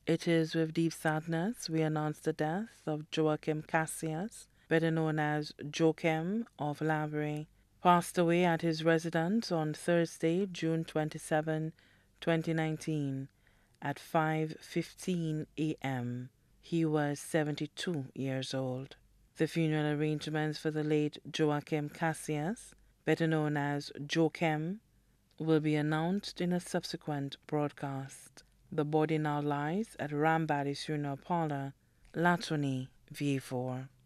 It is with deep sadness we announce the death of Joachim Cassius, better known as Joachim of Lavray, passed away at his residence on Thursday, June 27, 2019, at 5:15 a.m. He was 72 years old. The funeral arrangements for the late Joachim Cassius, better known as Joachim, will be announced in a subsequent broadcast. The body now lies at Rambally's Funeral Parlor, Latony, VA4.